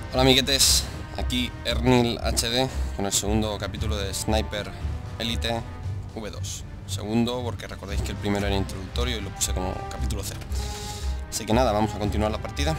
Hola amiguetes, aquí Ernil HD con el segundo capítulo de Sniper Elite V2. Segundo porque recordáis que el primero era introductorio y lo puse como capítulo 0. Así que nada, vamos a continuar la partida.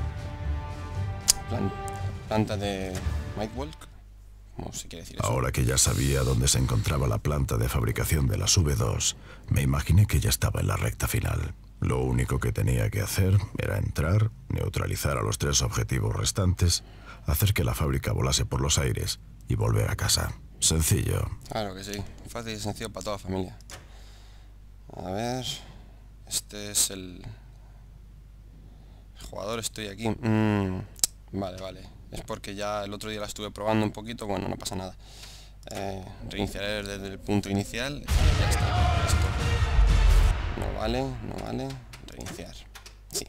Planta de Nightwalk, como se quiere decir eso. Ahora que ya sabía dónde se encontraba la planta de fabricación de las V2, me imaginé que ya estaba en la recta final. Lo único que tenía que hacer era entrar, neutralizar a los 3 objetivos restantes, hacer que la fábrica volase por los aires y volver a casa. Sencillo. Claro que sí, fácil y sencillo para toda la familia. A ver, este es el jugador, estoy aquí. Vale, es porque ya el otro día la estuve probando un poquito, bueno, no pasa nada. Reiniciaré desde el punto inicial y ya está, listo. No vale, reiniciar, sí.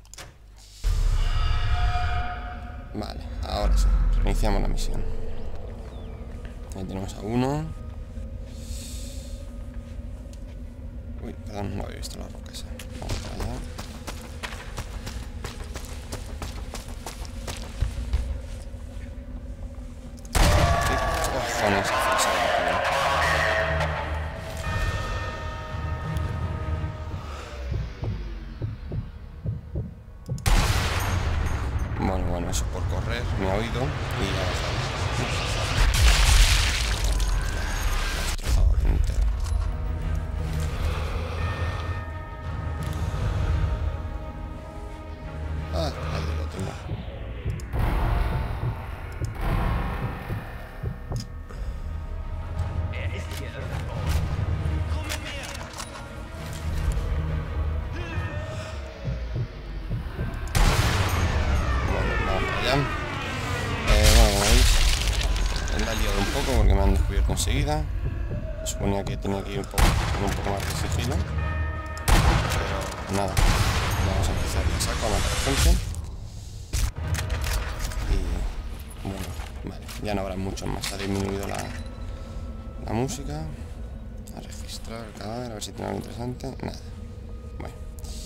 Vale, ahora sí, reiniciamos la misión. Ahí tenemos a uno. Uy, perdón, no había visto la roca esa. Vamos para allá. ¿Qué cojones haces ahí, tío? Bueno, eso por correr, me ha oído y ha bajado. La ha destrozado entero. Ah, ahí lo tengo. Bueno, como veis, la he liado un poco porque me han descubierto enseguida. Se suponía que tenía que ir con un poco más de sigilo, pero nada, vamos a empezar ya saco a matar gente. Y bueno, vale, ya no habrá mucho más. Ha disminuido la música. A registrar el cadáver, a ver si tiene algo interesante. Nada, bueno.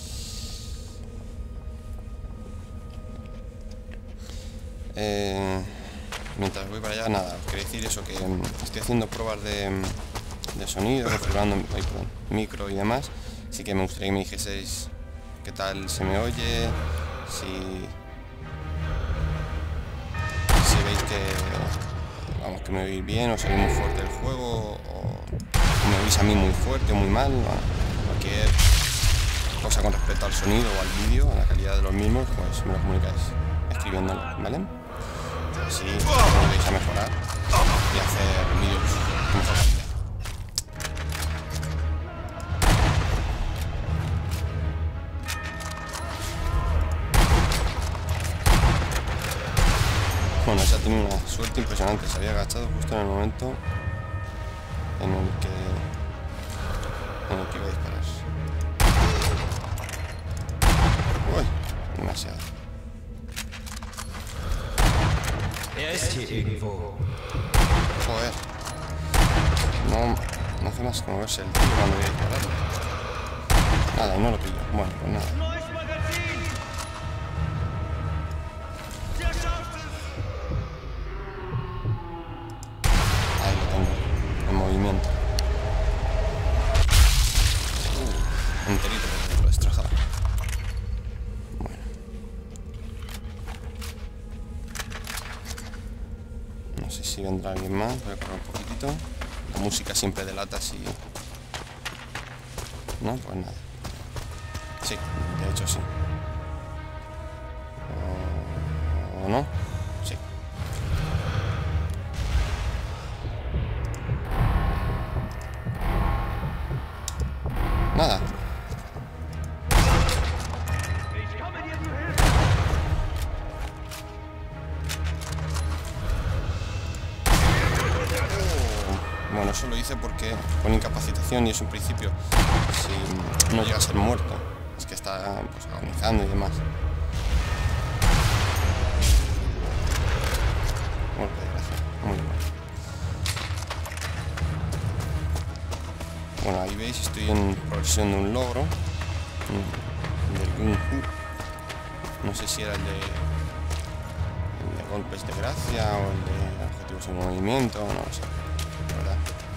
Mientras voy para allá, nada, os quería decir eso, que estoy haciendo pruebas de sonido, configurando micro y demás, así que me gustaría que me dijeseis qué tal se me oye, si veis que me oís bien, o se oye muy fuerte el juego, o me oís a mí muy fuerte o muy mal, cualquier cosa con respecto al sonido o al vídeo, a la calidad de los mismos, pues me lo comunicáis escribiéndolo, ¿vale? Así podéis a mejorar y hacer vídeos con mejor calidad. Bueno, esa tiene una suerte impresionante, se había agachado justo en el momento en el que iba a disparar. Uy, demasiado. Joder. No hace más que moverse el tío cuando voy a disparar. Nada, y no lo pillo. Bueno, pues nada. Ahí lo tengo, en movimiento. Enterito por dentro, destrozado. Bueno. No sé si vendrá alguien más, voy a correr un poquitito. La música siempre delata si... No, pues nada. Sí, de hecho sí. ¿O no? Sí. Nada. Bueno, eso lo hice porque con incapacitación y es un principio, si no llega a ser muerto, es que está pues, agonizando y demás. Golpe de gracia, muy bueno. Bueno, ahí veis, estoy en progresión de un logro del Gung Hu. No sé si era el de golpes de gracia o el de objetivos en movimiento, no lo sé, la verdad.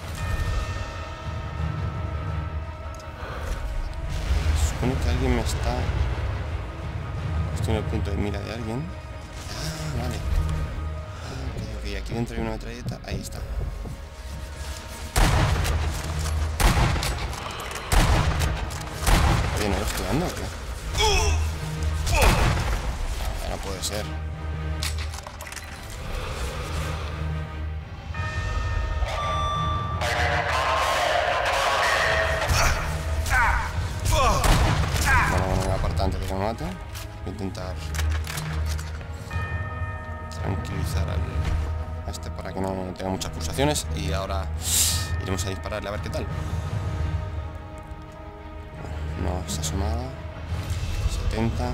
Se supone que alguien me está... Estoy en el punto de mira de alguien. Ah, vale. Ah, ok, aquí dentro hay una metralleta. Ahí está. Oye, ¿no lo estoy dando o qué? No puede ser. Bueno, me voy a apartar antes de que me mate. Voy a intentar tranquilizar a este para que no tenga muchas pulsaciones. Y ahora iremos a dispararle a ver qué tal. No, está asomada. 70.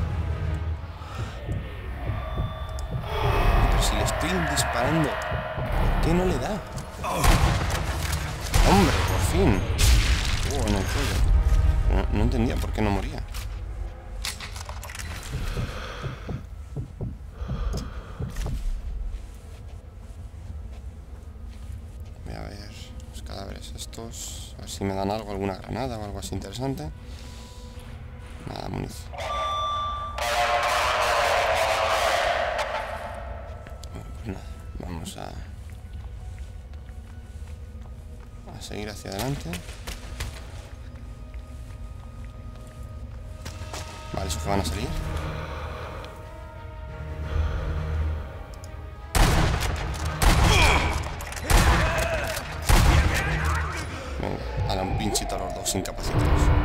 Pero si le estoy disparando, ¿por qué no le da? ¡Hombre, por fin! En el cuello. No entendía por qué no moría. Voy a ver los cadáveres estos. A ver si me dan algo, alguna granada o algo así interesante. Nada, munición. Bueno, pues nada, vamos a seguir hacia adelante. Vale, esos que van a salir. Venga, a un pinchito a los dos incapacitados.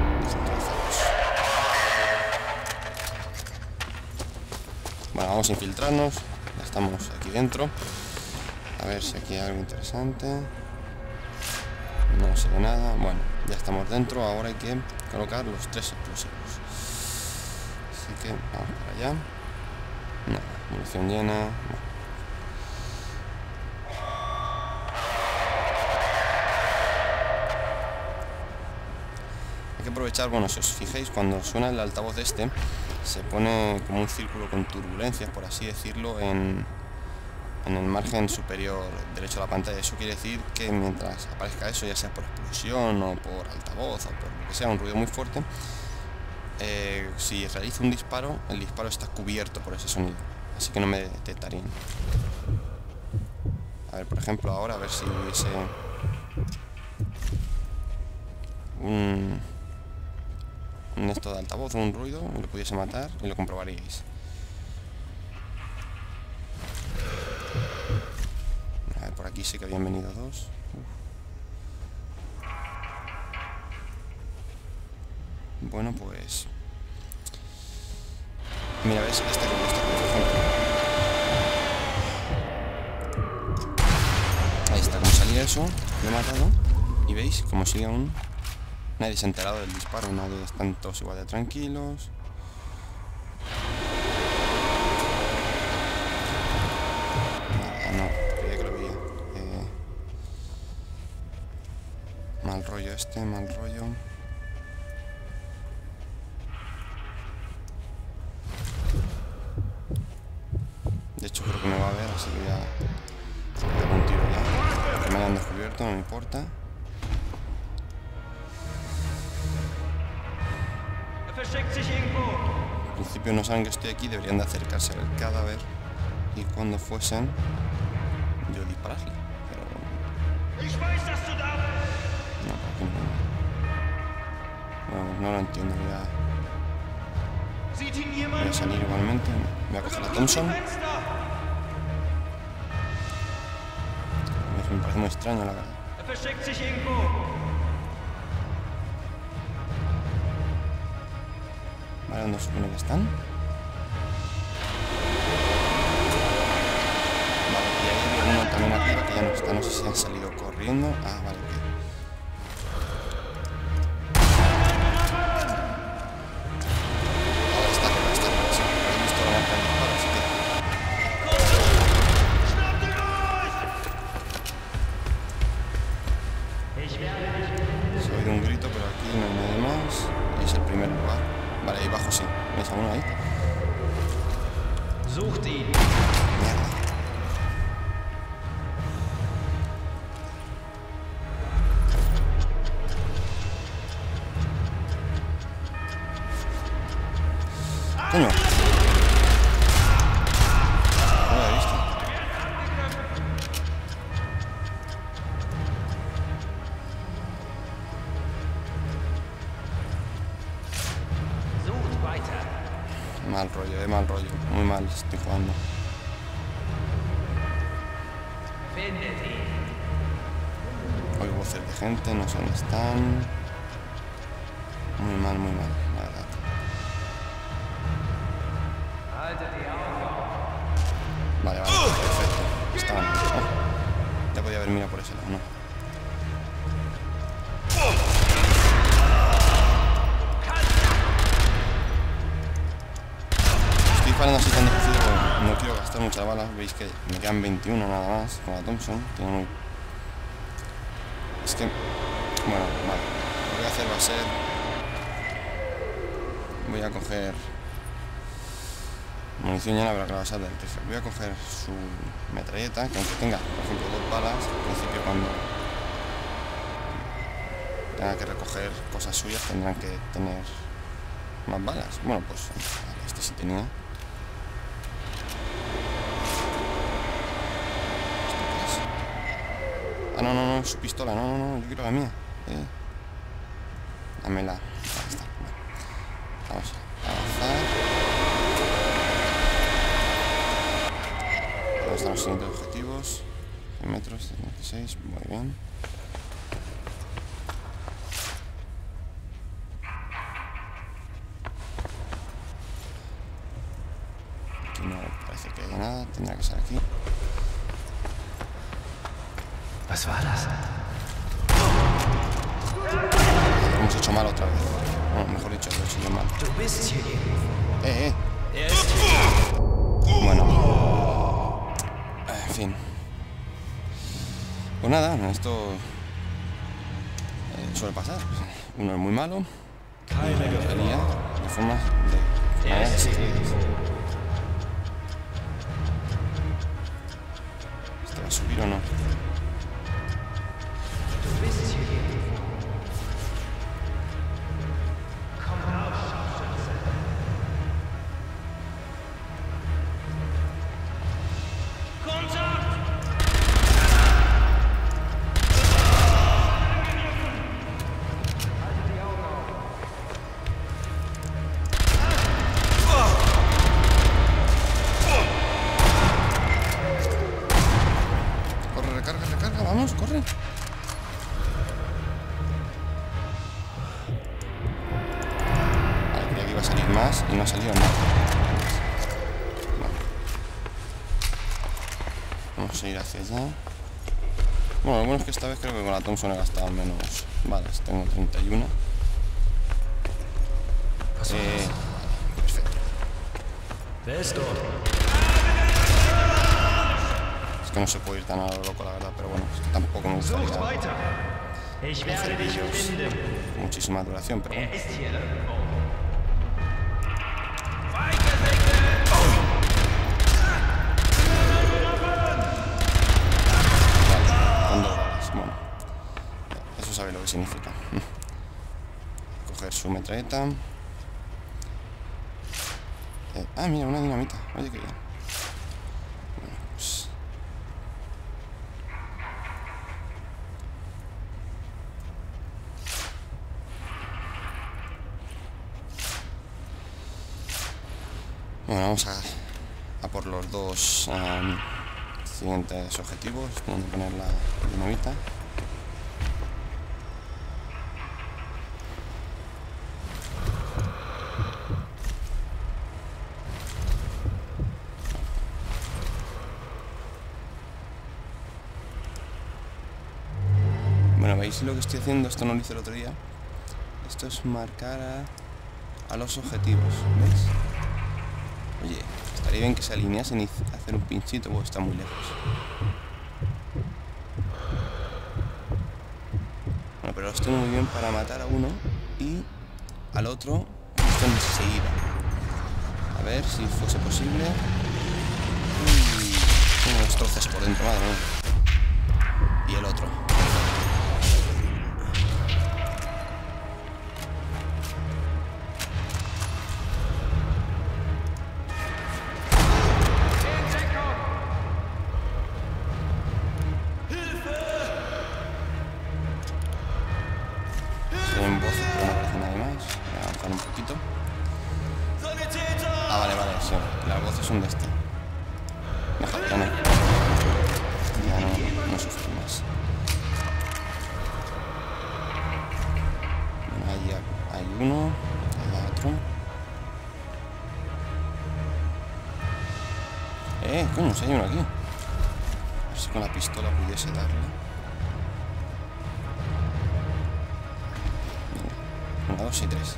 Bueno, vamos a infiltrarnos. Ya estamos aquí dentro. A ver si aquí hay algo interesante. No se ve nada. Bueno, ya estamos dentro. Ahora hay que colocar los 3 explosivos. Así que vamos para allá. No, munición llena. No. Hay que aprovechar, bueno, si os fijáis, cuando suena el altavoz de este, se pone como un círculo con turbulencias, por así decirlo, en el margen superior derecho de la pantalla. Eso quiere decir que mientras aparezca eso, ya sea por explosión o por altavoz o por lo que sea, un ruido muy fuerte, si realizo un disparo, el disparo está cubierto por ese sonido, así que no me detectarían. A ver, por ejemplo, ahora a ver si hubiese un esto de altavoz, un ruido, y lo pudiese matar y lo comprobaríais. A ver, por aquí sí que habían venido dos. Bueno, pues... Mira, ves, este por ejemplo. Ahí está, como salía eso, lo he matado. Y veis, como sigue aún... Nadie se ha enterado del disparo, nadie, están todos igual de tranquilos. No, creía que lo veía. Mal rollo este, mal rollo. De hecho creo que me va a ver, así que ya voy a dar un tiro ya. Que me hayan descubierto, no me importa. Al principio no saben que estoy aquí, deberían de acercarse al cadáver y cuando fuesen yo dispararle, pero no, por aquí no lo entiendo. Voy a salir igualmente, voy a coger la Thompson. Me parece muy extraño, la verdad. Vale, ¿dónde se supone que están? Vale, y ahí hay uno también arriba que ya no está, no sé si han salido corriendo. Ah, vale, ok. Ahora está arriba, sí. He visto la marca del disparo, así que... Se ha oído un grito, pero aquí no hay nadie más. Y es el primer lugar. Vale, ahí abajo sí. ¿Ves a uno ahí? Sucht ihn. Mierda. estoy jugando. Oigo voces de gente, no sé dónde están. Muy mal, la verdad. Vale, perfecto. Estaban. Ya podía haber mirado por ese lado, ¿no? Estoy parando así tan difícil porque no quiero gastar muchas balas. Veis que me quedan 21 nada más con la Thompson. Tiene muy... Es que... Bueno, vale. Lo que voy a hacer va a ser... Voy a coger... munición llena, pero que la vas a ver. Voy a coger su metralleta, que aunque tenga, por ejemplo, 2 balas, al principio cuando tenga que recoger cosas suyas tendrán que tener más balas. Bueno, pues este sí tenía. ¿Esto qué es? Ah, no, su pistola, no, yo quiero la mía. Dámela. Ahí está. Vamos a avanzar. Están los siguientes objetivos. 100 metros, 56, muy bien. Aquí no parece que haya nada, tendrá que ser aquí. Was war das? Hemos hecho mal otra vez. Bueno, mejor dicho, lo he hecho yo mal. Du bist hier irgendwo. Er ist hier. Bueno. En fin. Pues nada, esto suele pasar. Uno es muy malo y salía de formas de maneras extrañas. ¿Este va a subir o no? Du bist hier irgendwo. Komm raus, Scharfschütze. Kontakt! Recarga, vamos, corre. Vale, creía que iba a salir más y no ha salido nada. Vale. Vamos a ir hacia allá. Bueno, lo bueno es que esta vez creo que con la Thompson he gastado menos balas. Tengo 31. Perfecto. Es que no se puede ir tan a lo loco, la verdad, pero bueno, es que tampoco me gustaría hacer vídeos con muchísima duración, pero bueno. Con 2 balas, bueno. Eso sabe lo que significa. Coger su metralleta. Mira, una dinamita. Oye, qué bien. Bueno, pues... Bueno, vamos a por los dos siguientes objetivos. Voy a poner la dinamita. Bueno, veis lo que estoy haciendo, esto no lo hice el otro día. Esto es marcar a los objetivos, ¿veis? Oye, estaría bien que se alineasen y hacer un pinchito, porque está muy lejos. Bueno, pero los tengo muy bien para matar a uno y al otro justo enseguida. A ver si fuese posible. Tengo unos trozos por dentro, madre mía. Y el otro. En voces, pero no aparece nadie más. Voy a avanzar un poquito. Ah, vale, sí. Las voces son de este. Déjalo, ya no. Ya no sufrir más. Ahí hay uno. Ahí hay otro. Coño, si hay uno aquí. A ver si con la pistola pudiese darle. Venga, 1, 2 y 3.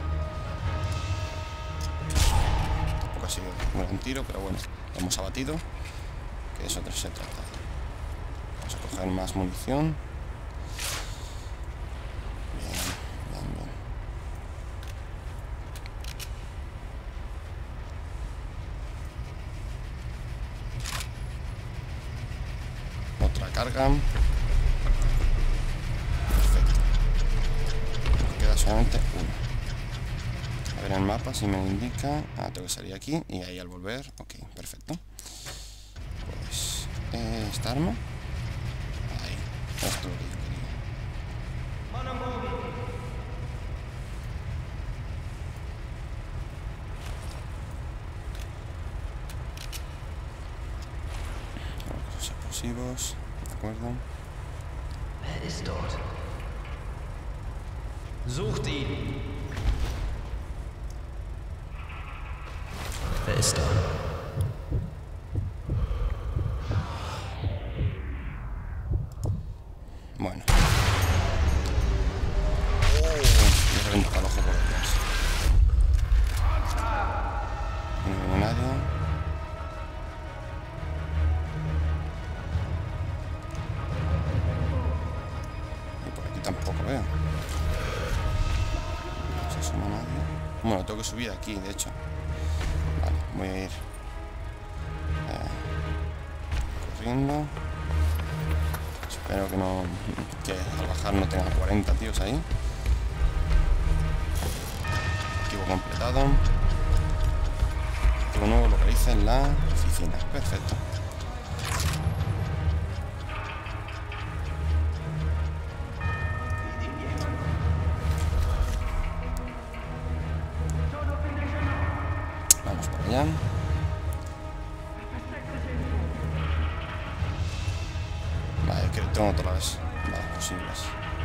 Tampoco ha sido un buen tiro, pero bueno, lo hemos abatido. Que eso se trata. Vamos a coger más munición. Bien, bien, bien. Otra carga. Perfecto. Nos queda solamente uno. A ver el mapa si me indica. Ah, tengo que salir aquí y ahí al volver. Ok, perfecto. Pues esta arma. Ahí. Esto es lo que yo quería. Los explosivos. ¿De acuerdo? Wer ist dort? Sucht ihn! Wer ist da? Bueno. Me reventa el ojo por detrás. No veo nadie. Y por aquí tampoco veo. No se asoma nadie. Bueno, tengo que subir aquí, de hecho. Vale, voy a ir corriendo. Espero que no, que al bajar no tenga 40 tíos ahí. Objetivo completado. Objetivo nuevo localiza en la oficina. Perfecto. Vamos para allá. Vale, que tengo todas las balas posibles.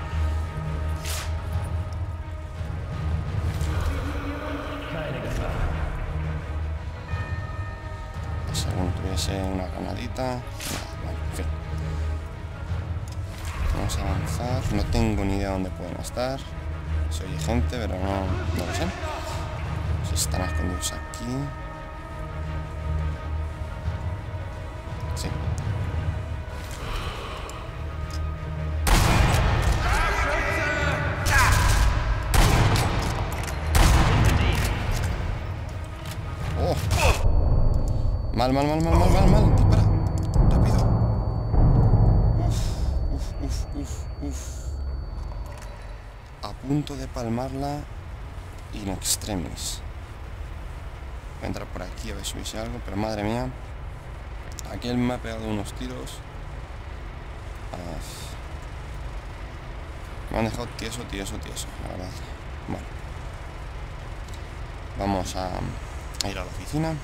Según tuviese una granadita. Vale, en fin. Vamos a avanzar. No tengo ni idea dónde pueden estar. Se oye gente, pero no lo sé. Si están escondidos aquí. Sí. Oh. Mal. Dispara. Rápido. Uf. A punto de palmarla in extremis. Voy a entrar por aquí a ver si hubiese algo, pero madre mía. Aquí él me ha pegado unos tiros. Me han dejado tieso, la verdad. Bueno. Vamos a ir a la oficina.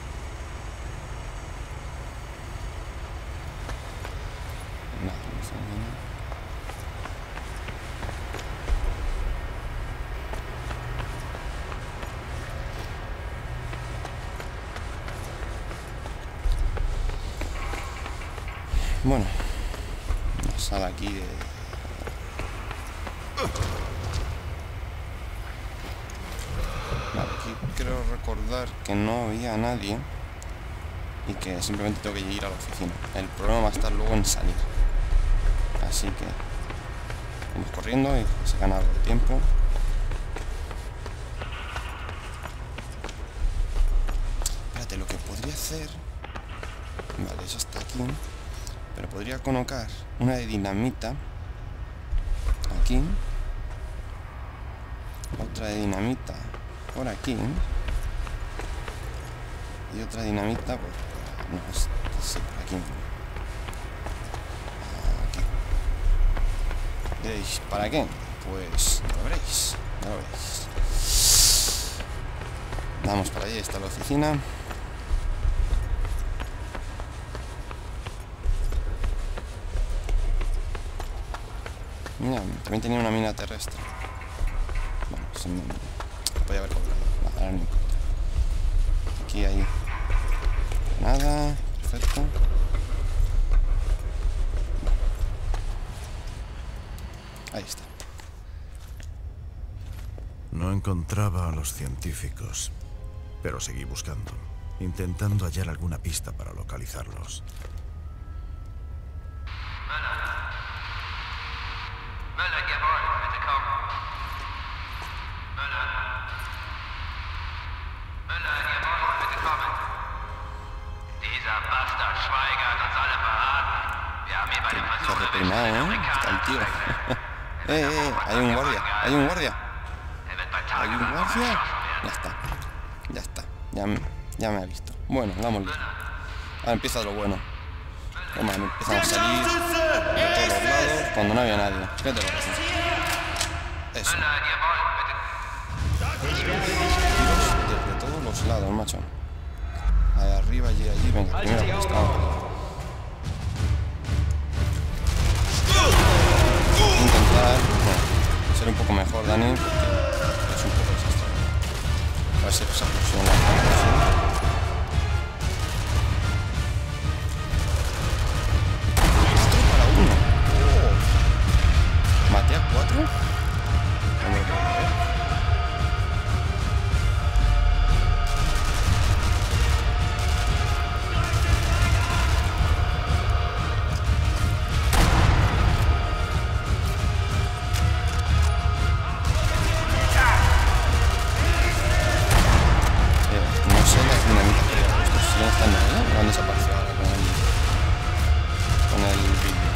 Bueno, una sala aquí de... Vale, aquí creo recordar que no había nadie y que simplemente tengo que ir a la oficina. El problema va a estar luego en salir. Así que vamos corriendo y se gana algo de tiempo. Espérate, lo que podría hacer... Vale, eso está aquí. Pero podría colocar una de dinamita aquí. Otra de dinamita por aquí. Y otra dinamita por... No, sí, por aquí. ¿Diréis, para qué? Pues ya lo veréis. Vamos para allí, está la oficina. Mira, también tenía una mina terrestre. Bueno, se me podía haber cobrado. Ahora no importa. Aquí hay nada. Perfecto. Ahí está. No encontraba a los científicos, pero seguí buscando, intentando hallar alguna pista para localizarlos. Möller, jawohl, bitte komm. Möller. Möller, jawohl, bitte kommen. Dieser Bastard Schweiger hat uns alle verraten. Wir haben ihn bei dem Versuch erwischt, einen Amerikaner zu wechseln. Hay un guardia, hay un guardia. Er wird bei Hay Tage un guardia. erschossen Ya werden. está. Ya está. Ya me ha visto. Bueno, vámonos. Ahora empieza lo bueno. Toma, empiezan a salir de todos los lados cuando no había nadie. ¿Qué te parece? Eso. Möller, jawohl, bitte. Desde todos los lados, macho. Ahí arriba, allí. Venga, primero que estamos. Intentar ser un poco mejor, Dani, porque es un poco desastre. A ver si esa explosión la hacemos. ¿Maté a 4? No me lo puedo creer. No sé las dinamitas que había puesto. Si no están ahí, ¿o han desaparecido ahora con el vídeo?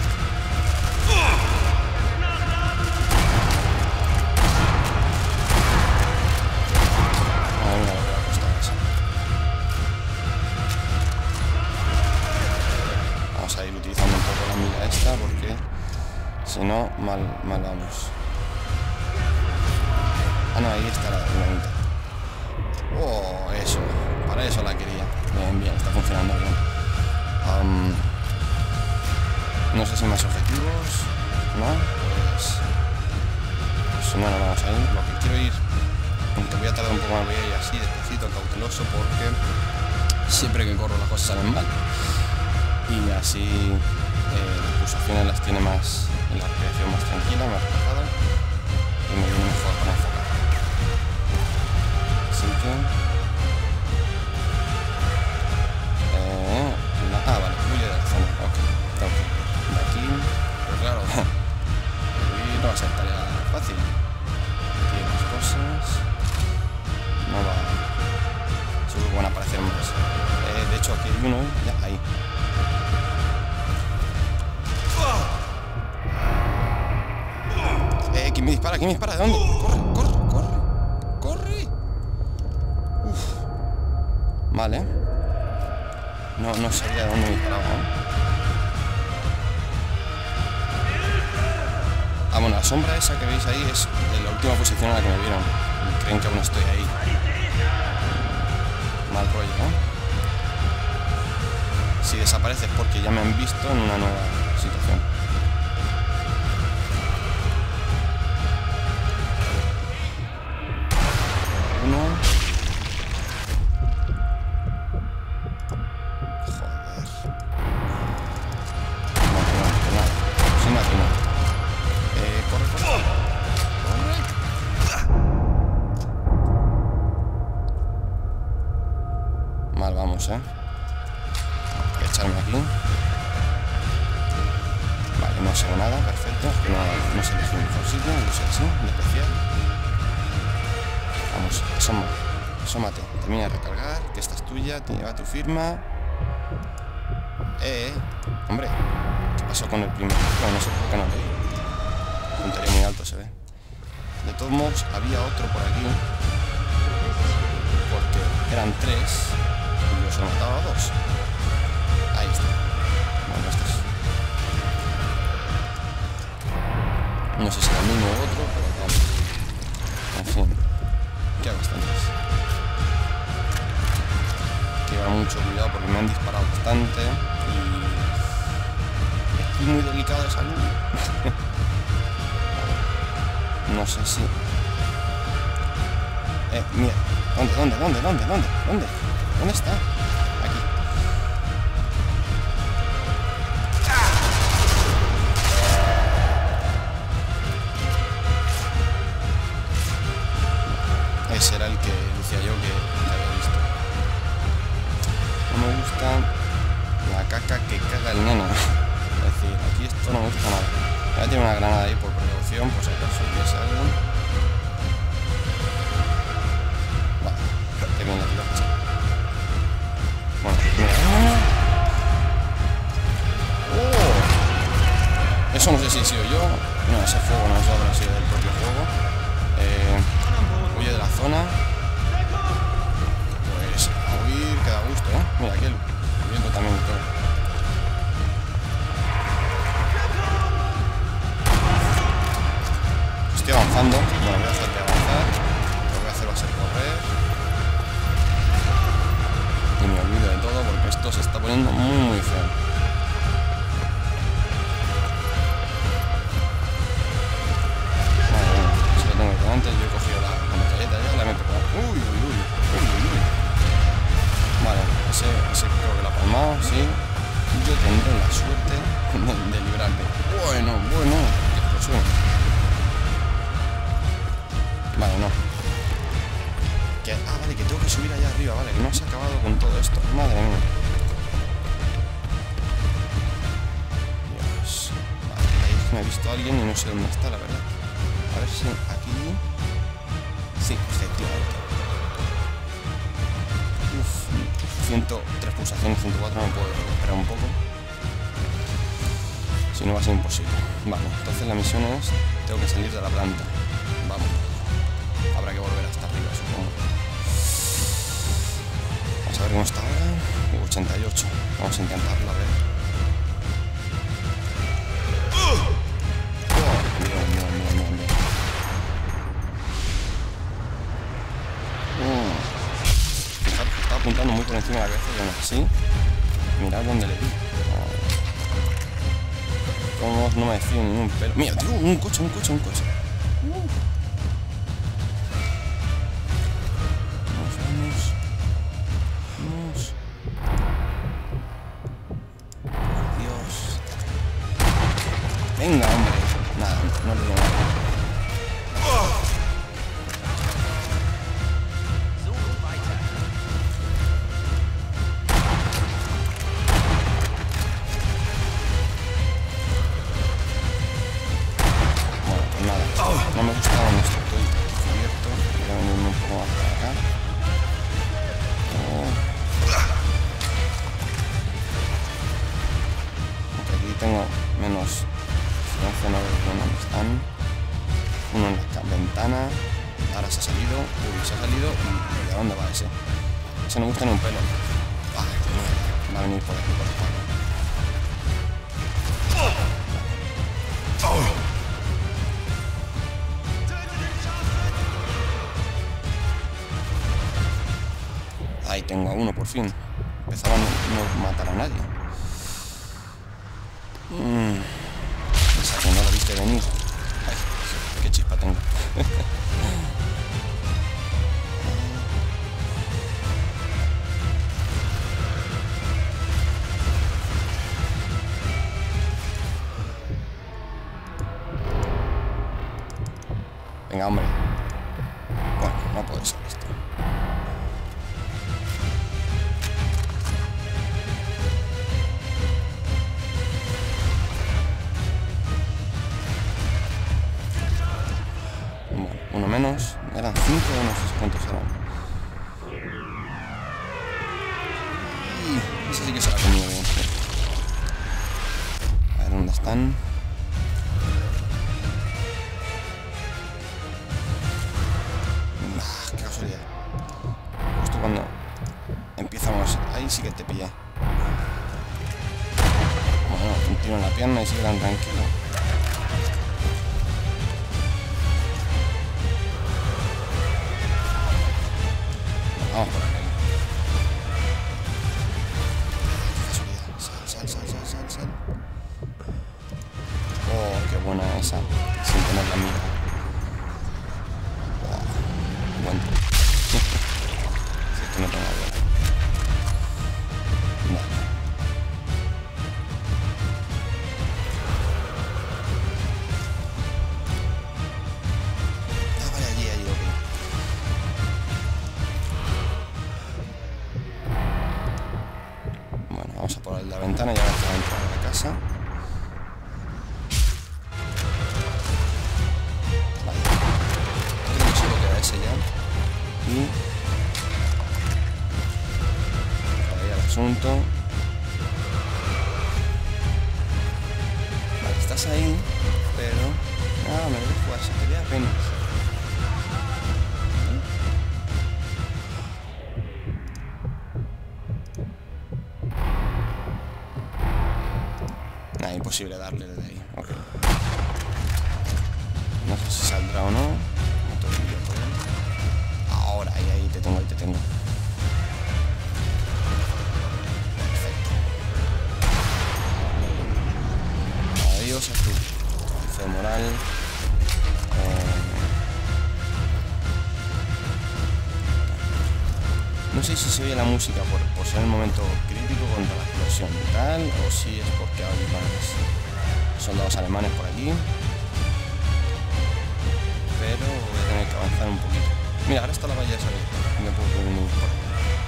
Vamos a ir utilizando un poco la mira esta porque si no, mal vamos. Ah, no, ahí está la dinamita. Oh, eso, para eso la quería. Bien, está funcionando bien. No sé si más objetivos, ¿no? Pues no, vamos a ir. Lo que quiero ir, aunque voy a tardar un poco más, voy a ir así, despacito, cauteloso, porque siempre que corro las cosas salen mal. Y así las pulsaciones las tiene más, en la respiración más tranquila, más relajada, y me viene mejor para enfocar. Así que... vale, huye de la zona, ok. De aquí, pero claro, huir no va a ser tarea fácil. Aquí hay más cosas, no va, seguro que van a aparecer más. De hecho aquí hay uno, ya, ahí. ¿Quién me dispara? ¿Quién me dispara? ¿De dónde? ¡Corre! Uf. Vale. No sabía de dónde me disparaba, ¿eh? Ah, bueno, la sombra esa que veis ahí es de la última posición a la que me vieron. Y creen que aún estoy ahí. Mal rollo, ¿eh? Si desaparece es porque ya me han visto en una nueva situación. Uno. Joder. No, nada. Sin más, no. Corre. Mal vamos, Voy a echarme aquí. Vale, no se ve nada, perfecto. Es que no se elige un mejor sitio, no sé así, de especial. Vamos, asómate. Termina de recargar, que esta es tuya, te lleva tu firma. Hombre, ¿qué pasó con el primero? Bueno, no sé por qué no leí. Puntería muy alto se ve. De todos modos, había otro por aquí. Porque eran 3 y yo solo mataba a 2. Ahí está. Bueno, este es... No sé si era el mismo o otro, pero vamos. En fin. Queda bastantes. Hay que llevar mucho cuidado porque me han disparado bastante y estoy muy delicado de salud. No sé si... mira. ¿Dónde está? Aquí. Ese era el que decía yo que había visto. No me gusta la caca que caga el neno. Es decir, aquí esto no me gusta nada. Voy a tirar una granada ahí por precaución, por si acaso hubiese alguien. Vale, que bien la tiro. Bueno, mira. ¡Oh! Eso no sé si he sido yo. No, ese fuego no, eso habrá sido del propio juego. Huye de la zona. Pues a huir que da gusto, ¿eh? Mira, aquí el viento también y todo. Estoy avanzando. Bueno, voy a hacer de avanzar. Lo que voy a hacer va a ser correr. Y me olvido de todo porque esto se está poniendo muy feo. Antes yo he cogido la metralleta ya, la meto por... Uy. Vale, ese creo que la ha palmado, sí. Yo tendré la suerte de librarme. Bueno, qué explosión. Vale, no. Vale, que tengo que subir allá arriba, vale, que no se ha acabado con todo esto. Madre mía. Dios. Vale, ahí me ha visto alguien y no sé dónde está, la verdad. A ver si aquí... Sí, efectivamente. 103 pulsaciones, 104, no puedo esperar un poco. Si no va a ser imposible. Vale, entonces la misión es... Tengo que salir de la planta. Vamos. Habrá que volver hasta arriba, supongo. Vamos a ver cómo está ahora. 88. Vamos a intentarlo, a ver. Bien. Está apuntando muy por encima de la cabeza y aún así, mirad dónde le di. Como no me decía ni un pelo. Mira, tío, un coche. Vamos. Por Dios. Venga, hombre. Nada, no le digo nada. No me gusta donde estoy cubierto. Voy a venirme un poco más para acá. Aunque aquí tengo menos distancia, no veo dónde están. Uno en la ventana. Ahora se ha salido. Se ha salido. ¿Y a dónde va ese? Ese no me gusta ni un pelo. Va a venir por aquí, por el Ahí tengo a uno por fin. Empezaba a no matar a nadie. Esa que no la viste venir. Ay, qué chispa tengo. Venga, hombre. Bueno, no puede ser esto. Uno menos, eran 5, no sé cuántos eran. Ese sí que se la ha comido bien. A ver dónde están. Qué casualidad. Justo cuando empezamos, ahí sí que te pillé. Bueno, un tiro en la pierna y sigue tan tranquilo. Vamos por aquí. Qué casualidad. Sal. Oh, qué buena esa. Sin tener la mira. esta la entrada de la casa. Vale. Creo que solo queda ese ya. Y... ahí el asunto. Vale, estás ahí, pero... no, me debe jugar, se te ve apenas. Nada, imposible darle desde ahí. Ok. No sé si saldrá o no. No tengo ni idea por él. Ahora, ahí te tengo, ahí te tengo. Perfecto. Adiós a tu femoral. No sé si se oye la música por ser el momento crítico contra la explosión y tal, o si es porque hay más soldados alemanes por aquí. Pero voy a tener que avanzar un poquito. Mira, ahora está la valla esa abierta. Me puedo prevenir por aquí.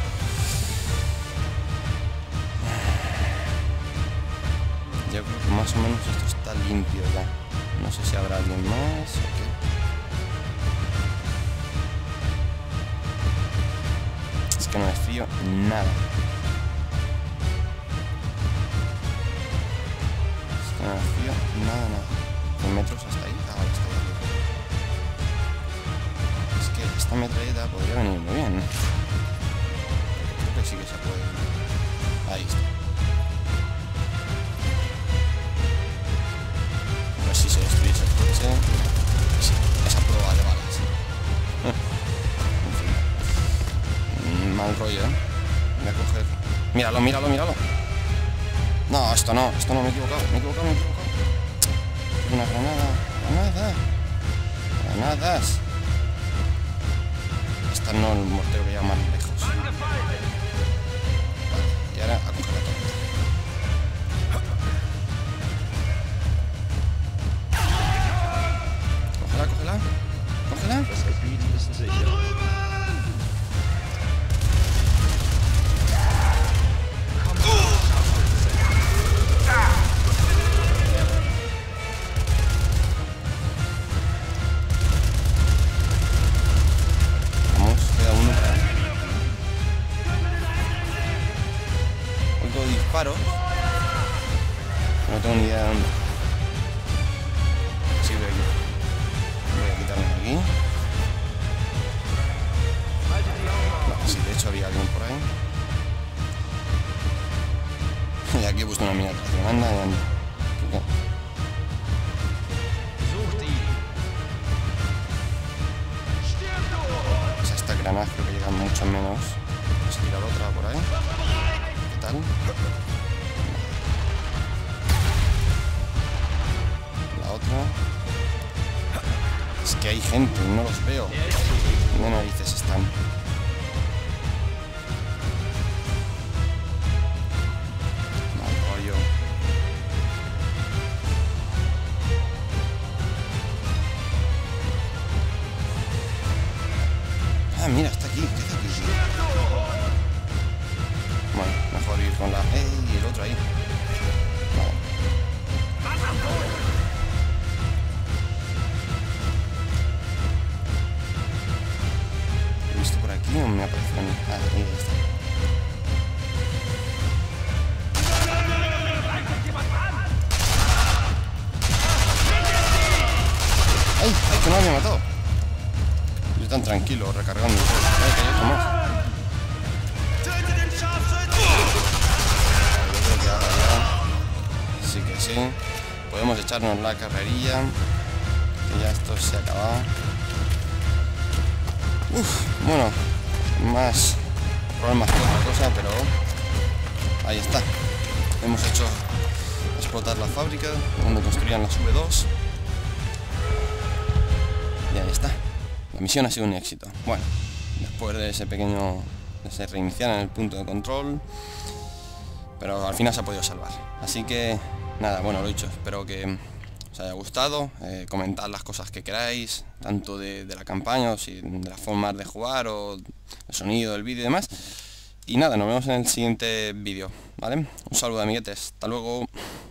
Yo creo que más o menos esto está limpio ya. No sé si habrá alguien más o qué. Es que no me fío nada. Es que no me fío nada, nada. ¿Con metros hasta ahí? Ah, está ahí. Es que esta metralleta podría venir muy bien, ¿no? Creo que sí que se puede. Ahí está. A ver si se destruye ese coche. Sí, esa prueba de balas. En fin. Mal rollo, ¿eh? Voy a coger... míralo, míralo, míralo. No, esto no, me he equivocado, Una granada. Granadas. Esta no, el mortero que lleva más lejos. Vale, y ahora a coger la torreta. Cógela. Das Gebiet ist sicher. Vamos, queda uno. Oigo disparos. No tengo ni idea de dónde. Sí, voy a quitarme de aquí. Vale, sí, de hecho había alguien por ahí. Y aquí he puesto una mina tracción. Anda. Sucht ihn. O sea, esta granada creo que llegan mucho menos. Vamos a tirar otra por ahí. ¿Qué tal? La otra. Es que hay gente, no los veo. ¿Dónde narices están? Mal rollo. Ah, mira, está aquí. ¿Qué hace aquí? Bueno, mejor ir con la... ¡ey! El otro ahí. Vale. ¿He visto por aquí o me ha aparecido a mí? Ah, ahí está. ¡Ay! ¡Ay! Que no me había matado. Yo tan tranquilo, recargando. ¡Ay, que hay otro más! Yo creo que ahora ya... sí que sí. Podemos echarnos la carrerilla. Que ya esto se ha acabado. Bueno, más problemas que otra cosa, pero ahí está. Hemos hecho explotar la fábrica donde construían las V2 y ahí está. La misión ha sido un éxito. Bueno, después de ese pequeño, de ese reiniciar en el punto de control, pero al final se ha podido salvar. Así que nada, bueno, lo dicho, espero que os haya gustado. Comentad las cosas que queráis, tanto de la campaña, o si de las formas de jugar, o el sonido, el vídeo y demás. Y nada, nos vemos en el siguiente vídeo, ¿vale? Un saludo, amiguetes. Hasta luego.